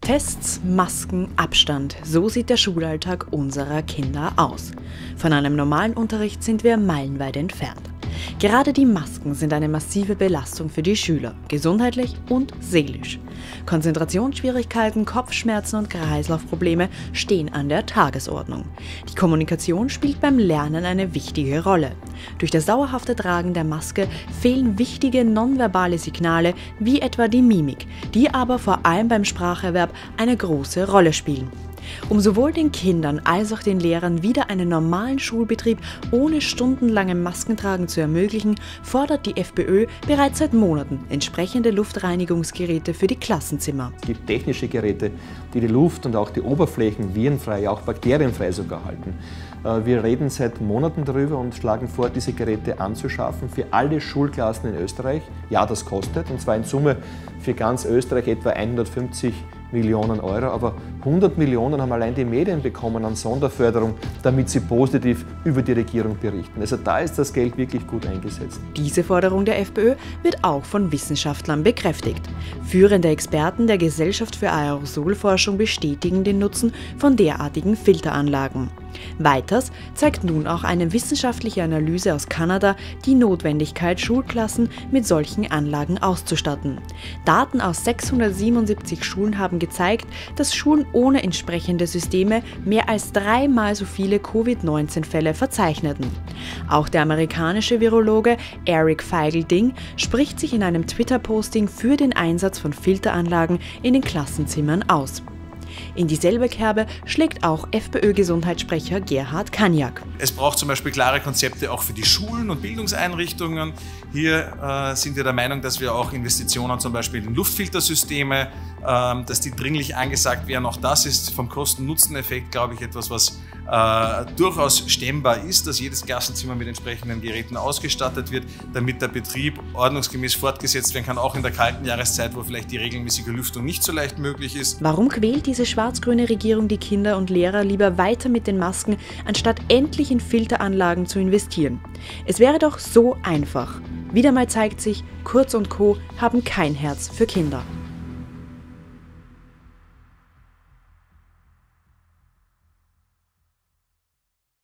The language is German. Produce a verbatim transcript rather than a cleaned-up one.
Tests, Masken, Abstand, so sieht der Schulalltag unserer Kinder aus. Von einem normalen Unterricht sind wir meilenweit entfernt. Gerade die Masken sind eine massive Belastung für die Schüler, gesundheitlich und seelisch. Konzentrationsschwierigkeiten, Kopfschmerzen und Kreislaufprobleme stehen an der Tagesordnung. Die Kommunikation spielt beim Lernen eine wichtige Rolle. Durch das dauerhafte Tragen der Maske fehlen wichtige nonverbale Signale wie etwa die Mimik, die aber vor allem beim Spracherwerb eine große Rolle spielen. Um sowohl den Kindern als auch den Lehrern wieder einen normalen Schulbetrieb ohne stundenlangem Maskentragen zu ermöglichen, fordert die FPÖ bereits seit Monaten entsprechende Luftreinigungsgeräte für die Klassenzimmer. Es gibt technische Geräte, die die Luft und auch die Oberflächen virenfrei, auch bakterienfrei sogar halten. Wir reden seit Monaten darüber und schlagen vor, diese Geräte anzuschaffen für alle Schulklassen in Österreich. Ja, das kostet, und zwar in Summe für ganz Österreich etwa hundertfünfzig Millionen Euro, aber hundert Millionen haben allein die Medien bekommen an Sonderförderung, damit sie positiv über die Regierung berichten. Also da ist das Geld wirklich gut eingesetzt. Diese Forderung der FPÖ wird auch von Wissenschaftlern bekräftigt. Führende Experten der Gesellschaft für Aerosolforschung bestätigen den Nutzen von derartigen Filteranlagen. Weiters zeigt nun auch eine wissenschaftliche Analyse aus Kanada die Notwendigkeit, Schulklassen mit solchen Anlagen auszustatten. Daten aus sechshundertsiebenundsiebzig Schulen haben gezeigt, dass Schulen ohne entsprechende Systeme mehr als dreimal so viele Covid neunzehn Fälle verzeichneten. Auch der amerikanische Virologe Eric Feigl-Ding spricht sich in einem Twitter-Posting für den Einsatz von Filteranlagen in den Klassenzimmern aus. In dieselbe Kerbe schlägt auch FPÖ-Gesundheitssprecher Gerhard Kaniak. Es braucht zum Beispiel klare Konzepte auch für die Schulen und Bildungseinrichtungen. Hier äh, sind wir der Meinung, dass wir auch Investitionen zum Beispiel in Luftfiltersysteme, äh, dass die dringlich angesagt werden. Auch das ist vom Kosten-Nutzen-Effekt, glaube ich, etwas, was äh, durchaus stemmbar ist, dass jedes Klassenzimmer mit entsprechenden Geräten ausgestattet wird, damit der Betrieb ordnungsgemäß fortgesetzt werden kann, auch in der kalten Jahreszeit, wo vielleicht die regelmäßige Lüftung nicht so leicht möglich ist. Warum quält diese schwarz-grüne Regierung die Kinder und Lehrer lieber weiter mit den Masken, anstatt endlich in Filteranlagen zu investieren? Es wäre doch so einfach. Wieder mal zeigt sich, Kurz und Co. haben kein Herz für Kinder.